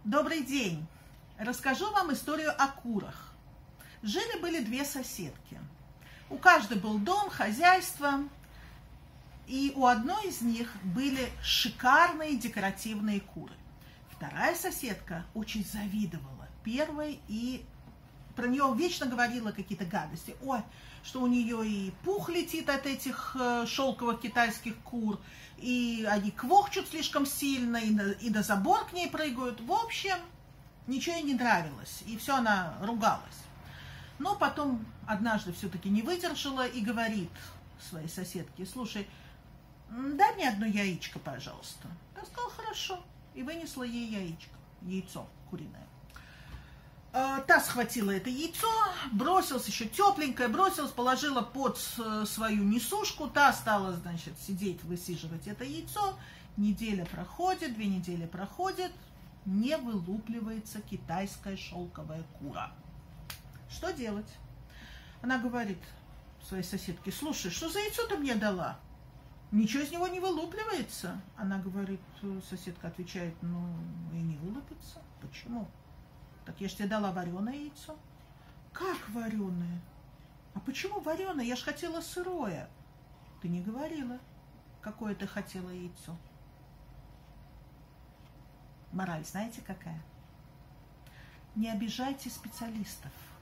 Добрый день! Расскажу вам историю о курах. Жили-были две соседки. У каждой был дом, хозяйство, и у одной из них были шикарные декоративные куры. Вторая соседка очень завидовала первой и про нее вечно говорила какие-то гадости. Ой, что у нее и пух летит от этих шелковых китайских кур, и они квохчут слишком сильно, и на забор к ней прыгают. В общем, ничего ей не нравилось, и все она ругалась. Но потом однажды все-таки не выдержала и говорит своей соседке: слушай, дай мне одно яичко, пожалуйста. Та сказала: хорошо, и вынесла ей яйцо куриное. Та схватила это яйцо, бросилась, еще тепленькое, бросилась, положила под свою несушку. Та стала, значит, сидеть, высиживать это яйцо. Неделя проходит, 2 недели проходит, не вылупливается китайская шелковая кура. Что делать? Она говорит своей соседке: слушай, что за яйцо ты мне дала? Ничего из него не вылупливается. Она говорит, соседка отвечает: ну и не вылупится. Почему? Так я же тебе дала вареное яйцо. Как вареное? А почему вареное? Я же хотела сырое. Ты не говорила, какое ты хотела яйцо. Мораль знаете какая? Не обижайте специалистов.